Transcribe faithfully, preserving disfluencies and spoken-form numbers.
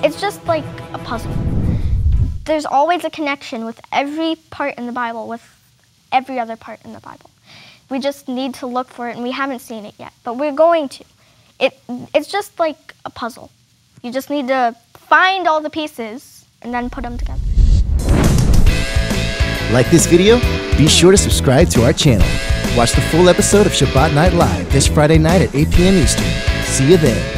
It's just like a puzzle. There's always a connection with every part in the Bible, with every other part in the Bible. We just need to look for it, and we haven't seen it yet, but we're going to. It, it's just like a puzzle. You just need to find all the pieces and then put them together. Like this video? Be sure to subscribe to our channel. Watch the full episode of Shabbat Night Live this Friday night at eight p m Eastern. See you there.